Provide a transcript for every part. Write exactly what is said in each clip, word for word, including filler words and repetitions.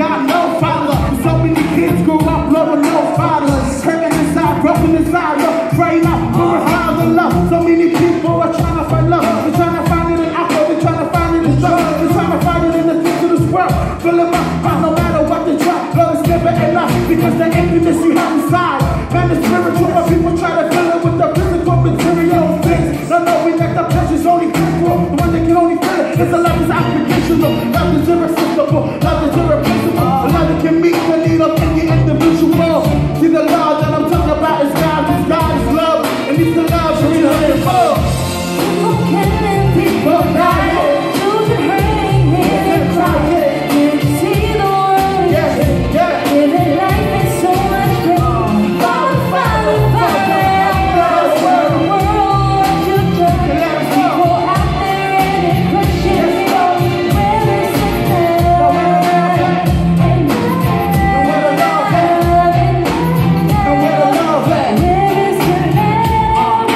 got no father. So many kids grew up low with no fathers. Hurting inside, broken inside, love, praying out, pouring hard the love. So many people are trying to find love. They're trying to find it in alcohol, they're trying to find it in drugs. They're trying to find it in the things of this world. Filling my heart no matter what they try. Love is never enough because the emptiness you have inside. Man, the spiritual, but people try to fill it with the physical material things. Not knowing that the pleasure's only physical. The one that can only feel it is the love is applicational. Love is irresistible. Love is irreplaceable. Love that can meet the need of any individual. See, the love that I'm talking about is God. Because God is love. And He's the love for real and full. People killing, people dying, children hurting, men crying. Can't see the world. Yeah, yeah. Living life in so much pain. Father, Father, Father, help us. The world, what you've done. People out there and in Christian stuff. Where is the love? And where the love at? And where the love at? Where is the love?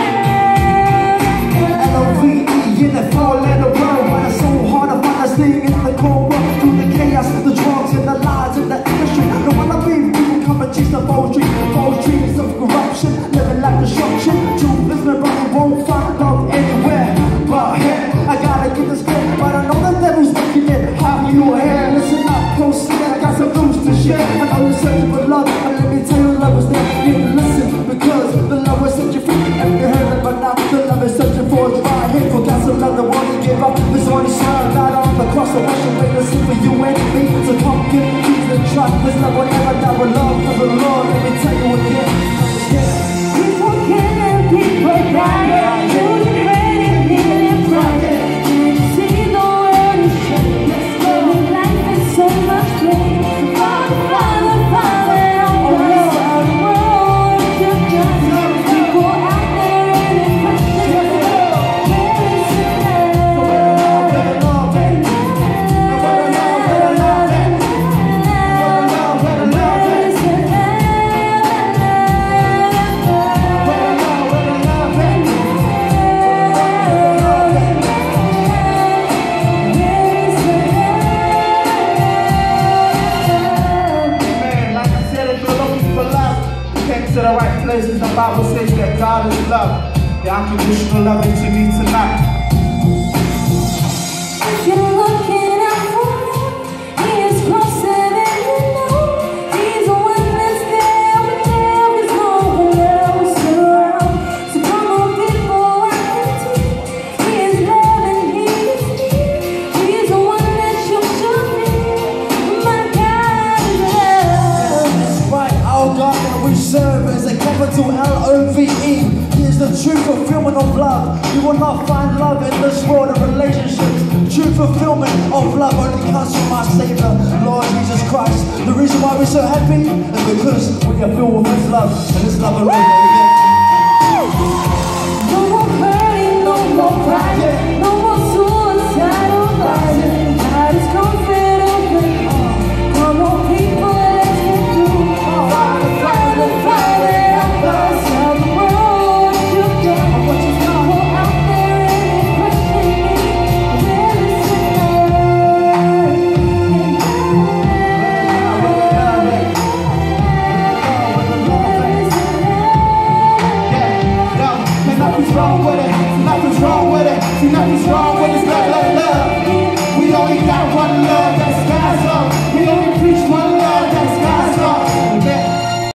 L O V E in the four-letter word. When it's so hard to find us thing in the cold world. Through the chaos, the drugs and the lies and the industry. No one I be people come and chase the poetry. False dreams of corruption, living like destruction. Truth is my brother won't find love anywhere. But here, I gotta get this clear. But I know the devil's working it. Have you here? Listen up, proceed. I got some news to share. I know you're searching for love, and let me tell you, love is there. You need to listen because the love will set you free. And you heard it, but now the love is searching for a dry hit. Forgot some love that won't give up. This only son died on the cross. I wish I made a sin for you and me. So come get peace and trust. This love will never die with love for the Lord. Let me tell you again. People killing, people dying, children hurting, men crying. Can't see the world is changing. Living life in so much pain. Father, Father, Father, help us. The world, what you've done. People out there and in Christian stuff. Where is the love? Where the love at? And where the love, where the love at? Where the love, where the love Where at? is the love? Where the love, where the love at? Man, like I said, if you're looking for love, you came to the right places. The Bible says that God is love. The unconditional love that you need tonight. If you're looking out for him, he is closer than you know. He's the one that's there when there is no one else around. So come on, people, I can see he is love and he is near. He's the one that you should be. My God is love. That's right, our God that we serve is a capital L O V E. He is the true fulfillment of love. You will not find love in this world of relationships. True fulfillment of love only comes from our Savior, Lord Jesus Christ. The reason why we're so happy is because we are filled with His love, and His love alone. No more hurting, no more crying, no more suicidal lying. God is comfortable. Come on, people, let's get through. Father, Father, Father, help us. Tell the world what you've done. What you've done. People out there and in Christian need. Where is the love? Where is the love? Yeah, no, man, nothing's wrong with it. Nothing's wrong with it. See, nothing's wrong with this love, love, love. We only got one love, that's God's